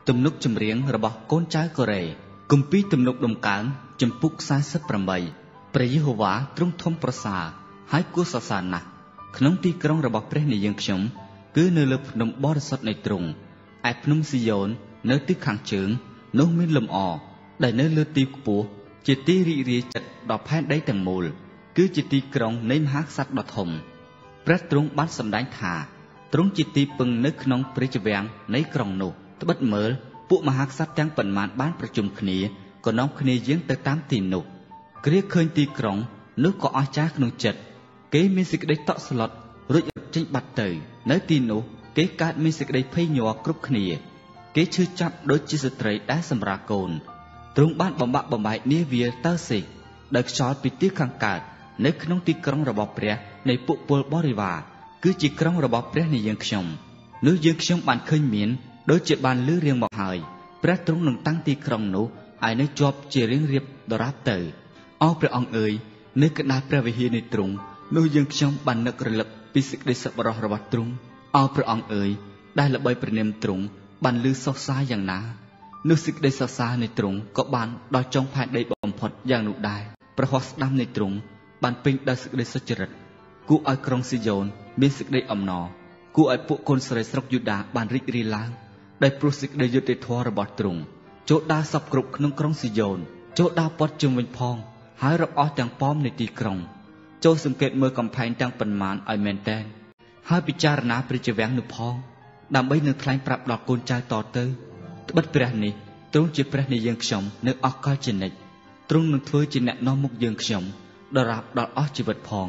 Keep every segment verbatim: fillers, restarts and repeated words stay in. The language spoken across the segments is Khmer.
ទំនុកចម្រៀងរបស់កូនចៅកូរ៉េគម្ពីរទំនុកដំកើងចំពុកសែសិបប្រាំបីព្រះយេហូវ៉ាទ្រង់ធំប្រសើរហើយគួរសរសើរណាស់ក្នុងទីក្រុងរបស់ព្រះនៃយើងខ្ញុំគឺនៅលើភ្នំបរិសុទ្ធនៃទ្រង់ឯភ្នំស៊ីយ៉ូននៅទិសខាងជើងនោះមានលំអដែលនៅលើទីខ្ពស់ជាទីរីករាយចិត្តដល់ផែនដីទាំងមូលគឺជាទីក្រុងនៃមហាក្សត្រដ៏ធំព្រះទ្រង់បានសម្ដែងថាទ្រង់ជាទីពឹងនៅក្នុងព្រះជវាំងនៃក្រុងនោះត្បិតមើលពួកមហាក្សត្រទាំងប៉ុន្មានបានប្រជុំគ្នាក៏នាំគ្នាយាងទៅតាមទីនោះគ្រាឃើញទីក្រុងនោះក៏អស្ចារ្យក្នុងចិត្តគេមានសេចក្តីតក់ស្លុតរួចរត់ចេញបាត់ទៅនៅទីនោះគេកើតមានសេចក្តីភ័យញ័រគ្រប់គ្នាគេឈឺចាប់ដូចជាស្ត្រីដែលសម្រាលកូនទ្រង់បានបំបាក់បំបែកនាវាតើសេះដោយខ្យល់ពីទីខាងកើតនៅក្នុងទីក្រុងរបស់ព្រះនៃពួកពលបរិវារគឺជាក្រុងរបស់ព្រះនៃយើងខ្ញុំនោះយើងខ្ញុំបានឃើញមានដូចជាបានលឺរៀងមកហើយព្រះទ្រង់នឹងតាំងទីក្រុងនោះឲ្យនៅជាប់ជារៀងរៀបដរាបទៅអោព្រះអង្គអើយនៅកណ្ដាលព្រះវិហារនៃទ្រង់នោះយើងខ្ញុំបាននឹករលឹកពីសេចក្តីសប្បុរសរបស់ទ្រង់អោព្រះអង្គអើយដែលល្បីព្រះនាមទ្រង់បានលឺសុសសាយយ៉ាងណានោះសេចក្តីសរសើរនៃទ្រង់ក៏បានដល់ចុងផែនដីបំផុតយ៉ាងនោះដែរព្រះហស្ថស្ដាំនៃទ្រង់បានពេញដោយសេចក្តីសុចរិតគួរឲ្យក្រុងស៊ីយ៉ូនមានសេចក្តីអំណរគួរឲ្យពួកកូនស្រីស្រុកយូដាបានរីករាយឡើងដោយព្រោះសេចក្តីយុត្តិធម៌របស់ទ្រង់ចូលដើរសពគ្រប់ក្នុងក្រុងស៊ីយ៉ូនចូលដើរព័ទ្ធជុំវិញផងហើយរាប់អស់ទាំងប៉មនៃទីក្រុងចូលសង្កេតមើលកំផែងទាំងប៉ុន្មានឲ្យមែនតែនហើយពិចារណាព្រះជាវាំងនោះផងដើម្បីនឹងថ្លែងប្រាប់ដល់កូនចៅតទៅត្បិតព្រះនេះទ្រង់ជាព្រះនៃយើងខ្ញុំនៅអកលជានិច្ចទ្រង់នឹងធ្វើជាអ្នកនាំមុខយើងខ្ញុំដរាបដល់អស់ជីវិតផង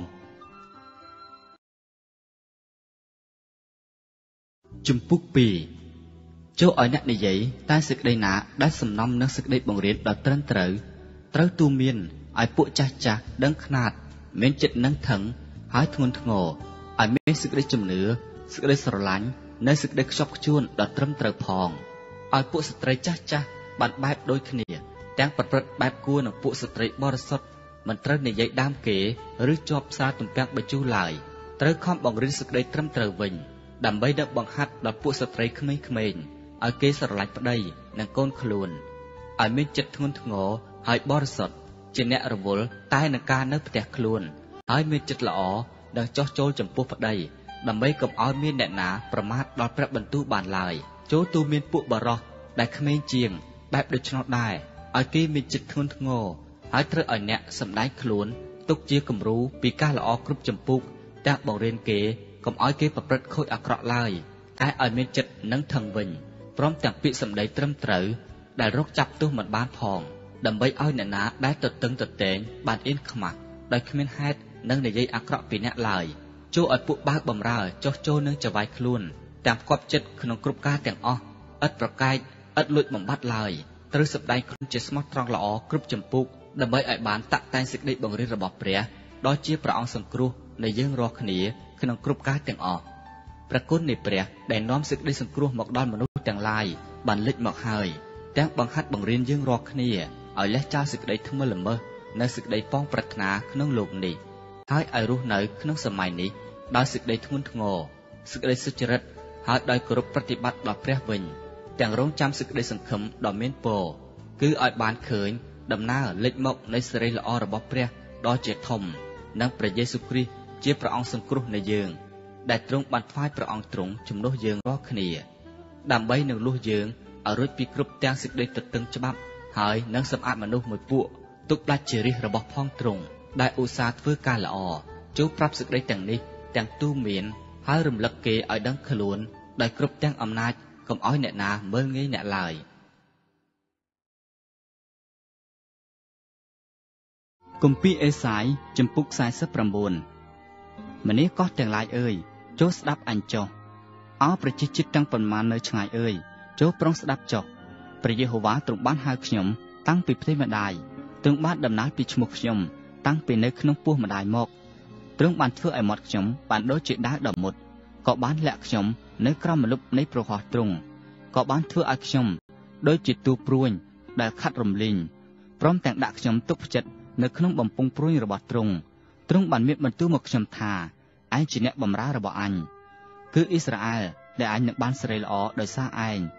ជំពូកពីរចូលឲ្យអ្នកនិយាយតែសេចក្តីណាដែលសំណំនឹងសេចក្តីបង្រៀនដ៏ត្រឹមត្រូវត្រូវទូមានឲ្យពួកចាស់ចាស់ដឹងខ្នាតមានចិត្តនឹងថឹងហើយធ្ងន់ធ្ងរឲ្យមានសេចក្តីជំនឿសេចក្តីស្រឡាញ់នៅសេចក្តីខ្ជាប់ខ្ជួនដ៏ត្រឹមត្រូវផងឲ្យពួកស្ត្រីចាស់ចាស់បានបែបដូចគ្នាទាំងប្រព្រឹត្តបែបគួរនឹងពួកស្ត្រីបរិសុទ្ធមិនត្រូវនិយាយដើមគេឬជាប់ផ្សារទំពាំងបញ្ជូរឡើយត្រូវខំបង្រៀនសេចក្តីត្រឹមត្រូវវិញដើម្បីដឹកបង្ហាត់ដល់ពួកស្ត្រីក្មេងៗឲ្យគេស្រឡាញ់ប្តីនិងកូនខ្លួនឲ្យមានចិត្តធ្ងន់ធ្ងរហើយបរិសុទ្ធជាអ្នករវល់តែនឹងការនៅផ្ទះខ្លួនហើយមានចិត្តល្អនឹងចោះចូលចំពោះប្តីដើម្បីកុំឲ្យមានអ្នកណាប្រមាថដល់ព្រះបន្ទូលបានឡើយចូលទូមានពួកបរោះដែលក្មេងជាងបែបដូច្នោះដែរឲ្យគេមានចិត្តធ្ងន់ធ្ងរហើយត្រូវឲ្យអ្នកសម្ដែងខ្លួនទុកជាគំរូពីការល្អគ្រប់ចម្ពោះទាំងបង្រៀនគេកុំឲ្យគេប្រព្រឹត្តខូចអាក្រក់ឡើយតែឲ្យមានចិត្តនឹងថឹងវិញព្រមទាំងពាក្យសម្ដីត្រឹមត្រូវដែលរកចាប់ទោសមិនបានផងដើម្បីឲ្យអ្នកណាដែលទទឹងទតែងបានអៀនខ្មាស់ដោយគ្មានហេតុនឹងនិយាយអាក្រក់ពីអ្នកឡើយចូលឲ្យពួកបើកបំរើចោះចូលនឹងចវាយខ្លួនទាំងផ្គប់ចិត្តក្នុងគ្រប់ការទាំងអស់ឥតប្រកែកឥតលួចបំបត្តិឡើយត្រូវសម្ដែងខ្លួនជាស្មោះត្រង់ល្អគ្រប់ចម្ពោះដើម្បីឲ្យបានតាក់តែងសេចក្តីបង្រៀនរបស់ព្រះដ៏ជាព្រះអង្គសង្គ្រោះនៃយើងរាល់គ្នាក្នុងគ្រប់ការទាំងអស់ព្រះគុណនៃព្រះដែលនាំសេចក្តីសង្គ្រោះមកដល់មនុស្សទាំងឡាយបានលេចមកហើយទាំងបង្ហាត់បង្រៀនយើងរាល់គ្នាឲ្យលះចោលសេចក្តីថ្មើរល្មើសនៅសេចក្តីប៉ងប្រាថ្នាក្នុងលោកនេះហើយឲ្យរស់នៅក្នុងសម័យនេះដោយសេចក្តីធ្ងន់ធ្ងរសេចក្តីសុចរិតហើយដោយគោរពប្រតិបត្តិដល់ព្រះវិញទាំងរងចាំសេចក្តីសង្ឃឹមដ៏មានពរគឺឲ្យបានឃើញដំណើរលេចមកនៃសេរីល្អរបស់ព្រះដ៏ជាធំនិងព្រះយេស៊ូវគ្រីស្ទជាព្រះអង្គសង្គ្រោះនៃយើងដែលទ្រង់បានថ្វាយព្រះអង្គទ្រង់ជំនួសយើងរាល់គ្នាដើម្បីនឹងលួសយើងឲ្យរួចពីគ្រប់ទាំងសេចក្តីទទឹងច្បាប់ហើយនឹងសម្អាតមនុស្សមួយពួកទុកដាច់ជារាជរបស់ផងទ្រង់ដែលឧស្សាហ៍ធ្វើការល្អចូលប្រាប់សេចក្តីទាំងនេះទាំងទូមានហើយរំលឹកគេឲ្យដឹងខ្លួនដោយគ្រប់ទាំងអំណាចកុំឲ្យអ្នកណាមើលងាយអ្នកឡើយគម្ពីរអេសាយជំពូកសែសិបប្រាំបួនម្នាស់កោះទាំងឡាយអើយចូលស្ដាប់អញចុះអោប្រជាជាតិទាំងប៉ុន្មាននៅឆ្ងាយអើយចូលប្រុងស្ដាប់ចុះព្រះយេហូវ៉ាទ្រង់បានហៅខ្ញុំតាំងពីផ្ទៃម្ដាយទ្រង់បានដំណើរពីឈ្មោះខ្ញុំតាំងពីនៅក្នុងពោះម្ដាយមកទ្រង់បានធ្វើឲ្យមាត់ខ្ញុំបានដូចជាដាវដ៏មុតក៏បានលាក់ខ្ញុំនៅក្រោមម្លប់នៃប្រហោះទ្រង់ក៏បានធ្វើឲ្យខ្ញុំដូចជាទូព្រួញដែលខាត់រំលីងព្រមទាំងដាក់ខ្ញុំទុកផ្ចិតនៅក្នុងបំពង់ព្រួញរបស់ទ្រង់ទ្រង់បានមានបន្ទូលមកខ្ញុំថាឯងជាអ្នកបម្រើរបស់អញគឺអ៊ីស្រាអែលដែលអញនឹងបានសេរីល្អដោយសារឯង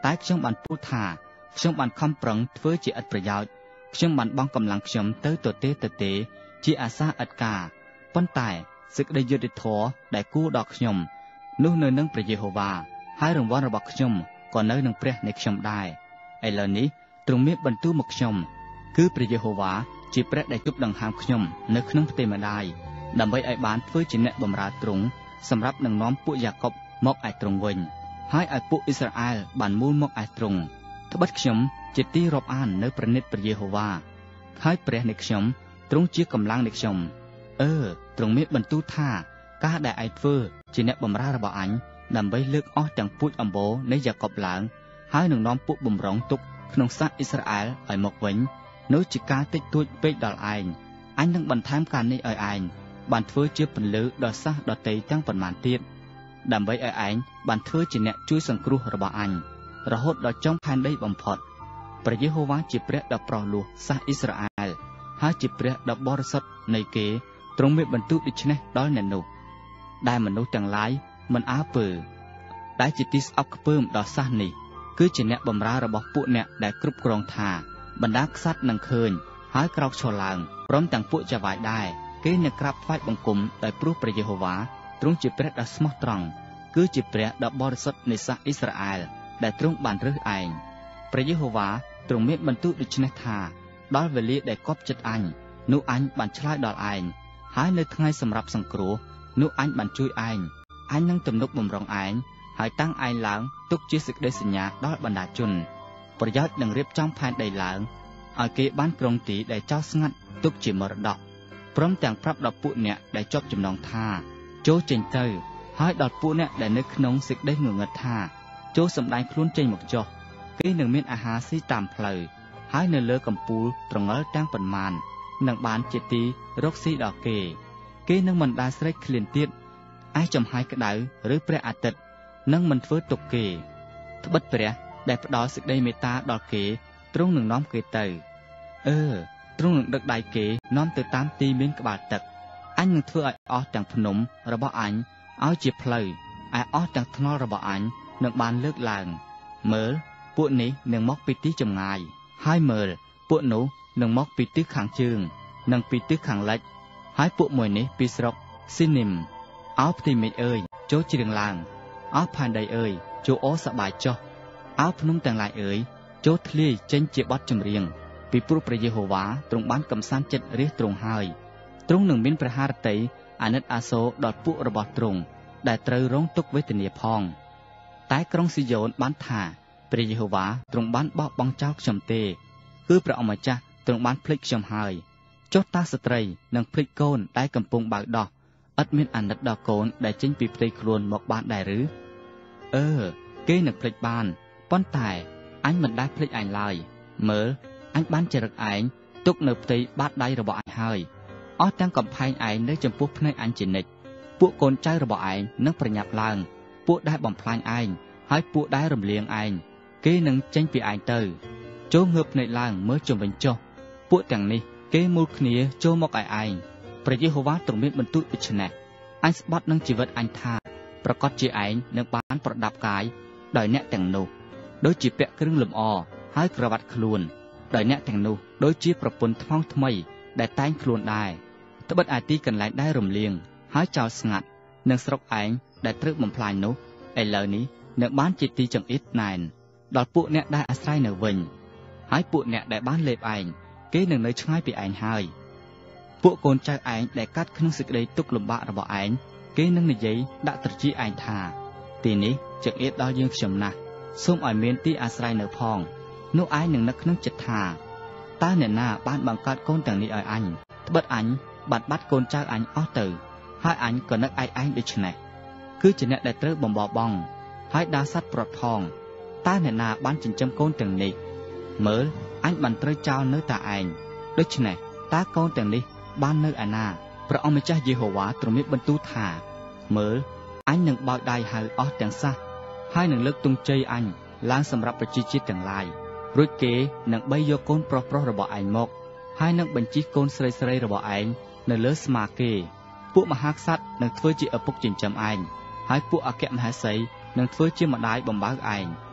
តែខ្ញុំបានពោលថាខ្ញុំបានខំប្រឹងធ្វើជាឥតប្រយោជន៍ខ្ញុំបានបង់កម្លាំងខ្ញុំទៅទទេទទេជាអាសាឥតការប៉ុន្តែសេចក្តីយុត្តិធម៌ដែលគួរដល់ខ្ញុំនោះនៅនឹងព្រះយេហូវ៉ាហើយរង្វាន់របស់ខ្ញុំក៏នៅនឹងព្រះនៃខ្ញុំដែរឥឡូវនេះទ្រង់មានបន្ទូលមកខ្ញុំគឺព្រះយេហូវ៉ាជាព្រះដែលជប់ដង្ហើមខ្ញុំនៅក្នុងផ្ទៃម្ដាយដើម្បីឲ្យបានធ្វើជាអ្នកបម្រើទ្រង់សម្រាប់នឹងនាំពួកយ៉ាកុបមកឯទ្រង់វិញហើយឲ្យពួកអ៊ីស្រាអែលបានមូលមកឯទ្រង់ត្បិតខ្ញុំជាទីរាប់អាននៅព្រះនិតព្រះយេហូវ៉ាហើយព្រះនៃខ្ញុំទ្រង់ជាកម្លាំងនៃខ្ញុំអឺទ្រង់មានបន្ទូលថាការដែលឯងធ្វើជាអ្នកបម្រើរបស់អញដើម្បីលើកអស់ទាំងពូជអម្បូរនៃយ៉ាកុបឡើងហើយនឹងនាំពួកបំរុងទុកក្នុងសាសអ៊ីស្រាអែលឲ្យមកវិញនោះជាការតិចតួចពេកដល់ឯងអញនឹងបន្ថែមការនេះឲ្យឯងបានធ្វើជាពន្លឺដល់សាសដតីទាំងប៉ុន្មានទៀតដើម្បីឲ្យឯងបានធ្វើជាអ្នកជួយសង្គ្រោះរបស់អញរហូតដល់ចុងផែនដីបំផុតព្រះយេហូវ៉ាជាព្រះដ៏ប្រោះលោះសាសអ៊ីស្រាអែលហើយជាព្រះដ៏បរិសុទ្ធនៃគេទ្រង់មានបន្ទូលដូច្នេះដល់អ្នកនោះដែលមនុស្សទាំងឡាយមិនអើពើដែលជាទីស្អប់ខ្ពើមដល់សាសនេះគឺជាអ្នកបម្រើរបស់ពួកអ្នកដែលគ្រប់គ្រងថាបណ្ដាក្សត្រនឹងឃើញហើយក្រោកឈរឡើងព្រមទាំងពួកចៅហ្វាយដែរគេនឹងក្រាបថ្វាយបង្គំដោយព្រោះព្រះយេហូវ៉ាទ្រង់ជាព្រះដ៏ស្មោះត្រង់គឺជាព្រះដ៏បរិសុទ្ធនៃសាសអ៊ីស្រាអែលដែលទ្រង់បានរើសឯងព្រះយេហូវ៉ាទ្រង់មានបន្ទូលដូច្នេះថាដល់វេលាដែលគប់ចិត្តអញនោះអញបានឆ្លើយដល់ឯងហើយនៅថ្ងៃសម្រាប់សង្គ្រោះនោះអញបានជួយឯងអញនឹងទំនុកបម្រុងឯងហើយតាំងឯងឡើងទុកជាសេចក្តីសញ្ញាដល់បណ្ដាជនប្រយោជន៍នឹងរៀបចំផែនដីឡើងឲ្យគេបានគ្រងទីដែលចោលស្ងាត់ទុកជាមរតកព្រមទាំងប្រាប់ដល់ពួកអ្នកដែលជាប់ចំណងថាចូលចេញទៅហើយដល់ពួកអ្នកដែលនៅក្នុងសេចក្តីងងឹតថាចូលសម្ដែងខ្លួនចេញមកចុះគេនឹងមានអាហារស៊ីតាមផ្លូវហើយនៅលើកំពូលត្រងល់ទាំងប៉ុន្មាននឹងបានជាទីរកស៊ីដល់គេគេនឹងមិនដាល់ស្រេកឃ្លានទៀតឯចំហាយក្តៅឬព្រះអាទិត្យនឹងមិនធ្វើទុកគេត្បិតព្រះដែលផ្ដល់សេចក្តីមេត្តាដល់គេទ្រង់នឹងនាំគេទៅអឺទ្រង់នឹងដឹកដៃគេនាំទៅតាមទីមានក្បាលទឹកអញនឹងធ្វើឲ្យអស់ទាំងភ្នំរបស់អញឲ្យជាផ្លូវឯអស់ទាំងថ្នល់របស់អញនឹងបានលើកឡើងមើលពួកនេះនឹងមកពីទីចម្ងាយហើយមើលពួកនោះនឹងមកពីទិសខាងជើងនិងពីទិសខាងលិចហើយពួកមួយនេះពីស្រុកស៊ីនីមអោផ្ទៃមេឃអើយចូលជ្រៀងឡើងអោផែនដីអើយចូលអូសប្បាយចុះអោភ្នំទាំងឡាយអើយចូលធ្លាយចេញជាបទចម្រៀងពីព្រោះព្រះយេហូវ៉ាទ្រង់បានកំសាន្តចិត្តរាជទ្រង់ហើយទ្រង់នឹងមានព្រះハរតីអាណិតអាសូរដល់ពួករបស់ទ្រង់ដែលត្រូវរងទុក្ខវេទនាផងតែក្រុងស៊ីយ៉ូនបានថាព្រះយេហូវ៉ាទ្រង់បានបោះបង់ចោលខ្ញុំទេគឺព្រះអម្ចាស់ទ្រង់បានភ្លេចខ្ញុំហើយចុះតាស្ត្រីនឹងភ្លេចកូនដែលកំពុងបើកដោះឥតមានអាណិតដល់កូនដែលចេញពីផ្ទៃខ្លួនមកបានដែរឬអឺគេនឹងភ្លេចបានប៉ុន្តែអញមិនដែលភ្លេចឯងឡើយមើលអញបានចរិតឯងទុកនៅផ្ទៃបាតដៃរបស់អញហើយអស់ទាំងកំផែងឯងនៅចំពោះភ្នែកអញជានិច្ចពួកកូនចៅរបស់ឯងនឹងប្រញាប់ឡើងពួកដែលបំផ្លាញឯងហើយពួកដែលរំលាងឯងគេនឹងចេញពីឯងទៅចូលងើបភ្នែកឡើងមើលជុំវិញចុះពួកទាំងនេះគេមូលគ្នាចូលមកឲ្យឯងព្រះយេហូវ៉ាទ្រង់មានបន្ទូលដូច្នេះអញស្បត់នឹងជីវិតអញថាប្រកាសជាឯងនឹងបានប្រដាប់កាយដោយអ្នកទាំងនោះដូចជាពាក់គ្រឿងលម្អហើយក្រវ៉ាត់ខ្លួនដោយអ្នកទាំងនោះដូចជាប្រពន្ធថ្មងថ្មីដែលតែងខ្លួនដែរត្បិតអាទីកន្លែងដែលរំលាងហើយចោលស្ងាត់នឹងស្រុកឯងដែលត្រូវបំផ្លាញនោះឥឡូវនេះនឹងបានជាទីចង្អៀតណែនដល់ពួកអ្នកដែលអាស្រ័យនៅវិញហើយពួកអ្នកដែលបានលេបឯងគេនឹងនៅឆ្ងាយពីឯងហើយពួកកូនចៅឯងដែលកាត់ក្នុងសេចក្តីទុក្ខលំបាករបស់ឯងគេនឹងនិយាយដាក់ត្រចៀកឯងថាទីនេះចង្អៀតដល់យើងខ្ញុំណាស់សូមឲ្យមានទីអាស្រ័យនៅផងនោះឯងនឹងនឹកក្នុងចិត្តថាតើអ្នកណាបានបង្កើតកូនទាំងនេះឲ្យអញត្បិតអញបាត់បាត់កូនចៅអញអស់ទៅហើយអញក៏នឹកឯងឯងដូច្នេះគឺជាអ្នកដែលត្រូវបំបបង់ហើយដាសត្វប្រត់ផងតើអ្នកណាបានចិញ្ចឹមកូនទាំងនេះមើលអញបានត្រូវចោលនៅតែឯងដូច្នេះតើកូនទាំងនេះបាននៅឯណាព្រះអម្ចាស់យេហូវ៉ាទ្រង់មានបន្ទូលថាមើលអញនឹងបោចដៃហៅអស់ទាំងសះហើយនឹងលើកទង់ជ័យអញឡើងសម្រាប់ប្រជាជាតិទាំងឡាយរួចគេនឹងបីយកកូនប្រុសប្រុសរបស់ឯងមកហើយនឹងបញ្ជិះកូនស្រីស្រីរបស់ឯងនៅលើស្មាគេពួកមហាក្សត្រនឹងធ្វើជាឪពុកចិញ្ចឹមឯងហើយពួកអគ្គមហេសីនឹងធ្វើជាម្ដាយបំបៅឯង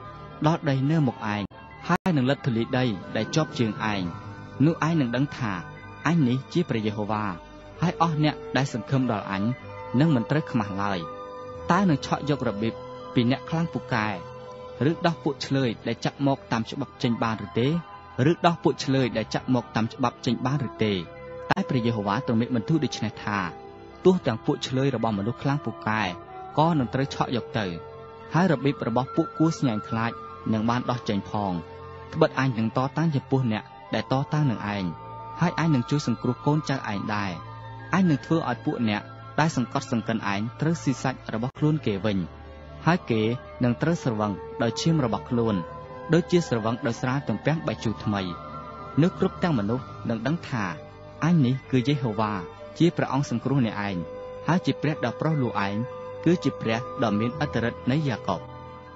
ដល់ដីនៅមុខឯងហើយនឹងលិទ្ធលីដីដែលជាប់ជើងឯងនោះឯងនឹងដឹងថាអញនេះជាព្រះយេហូវ៉ាហើយអស់អ្នកដែលសង្ឃឹមដល់អញនឹងមិនត្រូវខ្មាស់ឡើយតើនឹងឆក់យករបៀបពីអ្នកខ្លាំងពូកែឬដោះពួកឆ្លើយដែលចាក់មកតាមច្បាប់ចេញបានឬទេឬដោះពួកឆ្លើយដែលចាក់មកតាមច្បាប់ចេញបានឬទេតែព្រះយេហូវ៉ាទ្រង់មានបន្ទូលដូច្នេះថាទោះទាំងពួកឆ្លើយរបស់មនុស្សខ្លាំងពូកែក៏នឹងត្រូវឆក់យកទៅហើយរបៀបរបស់ពួកគួស្ញែងខ្លាចនឹងបានដោះចេញផងត្បិតអញនឹងតតាំងចំពោះអ្នកដែលតតាំងនឹងឯងហើយអញនឹងជួយសង្គ្រោះកូនចៅឯងដែរអញនឹងធ្វើឲ្យពួកអ្នកដែលសង្កត់សង្កិនឯងត្រូវស៊ីសាច់របស់ខ្លួនគេវិញហើយគេនឹងត្រូវស្រវឹងដោយឈាមរបស់ខ្លួនដូចជាស្រវឹងដោយស្រាទំពាំងបាយជូរថ្មីនោះគ្រប់ទាំងមនុស្សនឹងដឹងថាអញនេះគឺយេហូវ៉ាជាព្រះអង្គសង្គ្រោះអ្នកឯងហើយជាព្រះដ៏ប្រោះលោះឯងគឺជាព្រះដ៏មានឥទ្ធិឫទ្ធិនៃយ៉ាកុប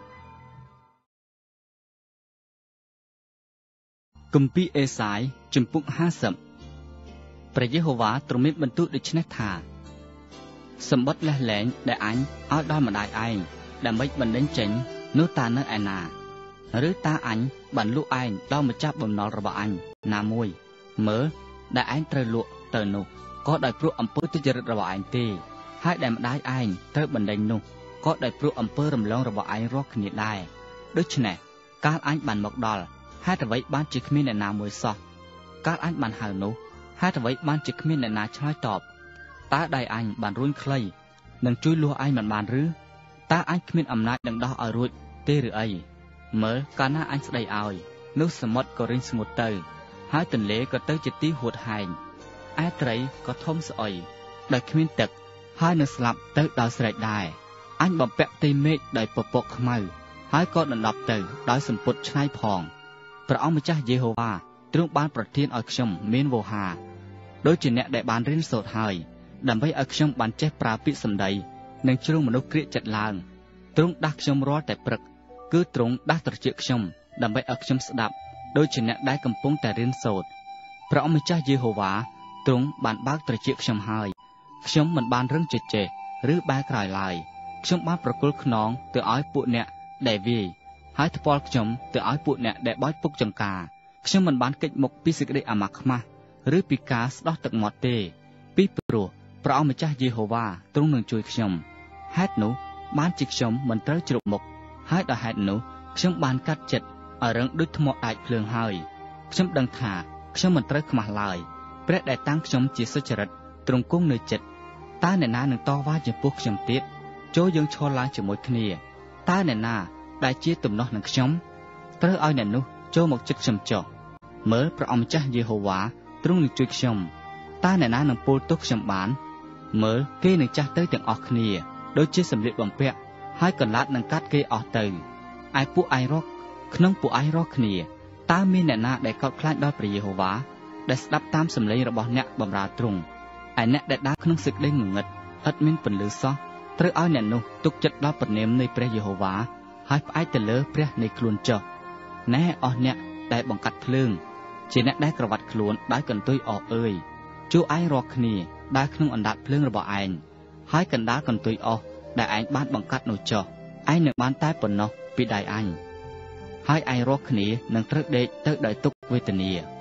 គម្ពីរអេសាយជំពូកហាសិបព្រះយេហូវ៉ាទ្រង់មានបន្ទូលដូច្នេះថាសម្បត្តិលេះលែងដែលអញឲ្យដល់ម្ដាយឯងដើម្បីបណ្ដេញចេញនោះតើនៅឯណាឬតើអញបានលក់ឯងដល់ម្ចាស់បំណុលរបស់អញណាមួយមើលដែលឯងត្រូវលក់ទៅនោះក៏ដោយព្រោះអំពើទុច្ចរិតរបស់ឯងទេហើយដែលម្ដាយឯងត្រូវបណ្ដេញនោះក៏ដោយព្រោះអំពើរំលងរបស់ឯងរាល់គ្នាដែរដូច្នេះកាលអញបានមកដល់ហេតុអ្វីបានជាគ្មានអ្នកណាមួយសោះកាលអញបានហៅនោះហេតុអ្វីបានជាគ្មានអ្នកណាឆ្លើយតបតើដៃអញបានរួញខ្លីនឹងជួយលួសឯងមិនបានឬតើអញគ្មានអំណាចនឹងដោះឲ្យរួចទេឬអីមើលកាលណាអញស្ដីឲ្យនោះសមុទ្រក៏រីងស្ងួតទៅហើយទន្លេក៏ទៅជាទីហួតហែងឯត្រីក៏ធំស្អុយដោយគ្មានទឹកហើយនឹងស្លាប់ទៅដោយស្រែកដែរអញបំពាក់ផ្ទៃមេឃដោយពពកខ្មៅហើយក៏ដណ្ដប់ទៅដោយសម្ពុតឆ្នៃផងព្រះអង្គម្ចាស់យេហូវ៉ាទ្រង់បានប្រទានឲ្យខ្ញុំមានវោហាដូចជាអ្នកដែលបានរៀនសូត្រហើយដើម្បីឲ្យខ្ញុំបានចេះប្រើពាក្យសម្ដីនិងជ្រុងមនុស្សក្រៀកចិត្តឡើងទ្រង់ដាស់ខ្ញុំរាល់តែព្រឹកគឺទ្រង់ដាស់ត្រចៀកខ្ញុំដើម្បីឲ្យខ្ញុំស្ដាប់ដូចជាអ្នកដែលកំពុងតែរៀនសូត្រព្រះអង្គម្ចាស់យេហូវ៉ាទ្រង់បានបើកត្រចៀកខ្ញុំហើយខ្ញុំមិនបានរឹងជជែកឬបែរក្រោយឡើយខ្ញុំបានប្រគល់ខ្នងទៅឲ្យពួកអ្នកដែលវាយហើយថ្ពាល់ខ្ញុំទៅឲ្យពួកអ្នកដែលបោចពុកចង្ការខ្ញុំមិនបានគេចមុខពីសេចក្តីអាម៉ាស់ខ្មាស់ឬពីការស្ដោះទឹកមាត់ទេពីព្រោះព្រះអង្គម្ចាស់យេហូវ៉ាទ្រង់នឹងជួយខ្ញុំហេតុនោះបានជាខ្ញុំមិនត្រូវជ្រប់មុខហើយដោយហេតុនោះខ្ញុំបានកាត់ចិត្តឲ្យរឹងដូចថ្មដាច់ភ្លើងហើយខ្ញុំដឹងថាខ្ញុំមិនត្រូវខ្មាស់ឡើយព្រះដែលតាំងខ្ញុំជាសុចរិតទ្រង់គង់នៅចិត្តតើអ្នកណានឹងតវ៉ាចំពោះខ្ញុំទៀតចូលយើងឈរឡើងជាមួយគ្នាតើអ្នកណាដែលជាទំនាស់នឹងខ្ញុំត្រូវឲ្យអ្នកនោះចូលមកជិតខ្ញុំចុះមើលព្រះអង្គម្ចាស់យេហូវ៉ាទ្រង់នឹងជួយខ្ញុំតើអ្នកណានឹងពោលទោសខ្ញុំបានមើលគេនឹងចាស់ទៅទាំងអស់គ្នាដូចជាសម្លៀកបំពាក់ហើយកន្លាតនឹងកាត់គេអស់ទៅឯពួកឯងរកក្នុងពួកឯងរកគ្នាតើមានអ្នកណាដែលកោតខ្លាចដល់ព្រះយេហូវ៉ាដែលស្ដាប់តាមសម្លេងរបស់អ្នកបម្រើទ្រង់ឯអ្នកដែលដើរក្នុងសេចក្តីងងឹតឥតមានពន្លឺសោះត្រូវឲ្យអ្នកនោះទុកចិត្តដល់ព្រះនាមនៃព្រះយេហូវ៉ាហើយផ្អែកទៅលើព្រះនៃខ្លួនចុះណែអស់អ្នកដែលបង្កាត់ភ្លើងជាអ្នកដែលក្រវ៉ាត់ខ្លួនដោយកន្ទុយអអើយជួឯងរកគ្នាដើរក្នុងអណ្ដាតភ្លើងរបស់ឯងហើយកណ្ដាលកន្ទុយអស់ដែលឯងបានបង្កាត់នោះចុះឯងនឹងបានតែប៉ុណ្ណោះពីដៃអញហើយឯងរកគ្នានឹងត្រូវដេកទៅដោយទុក្ខវេទនា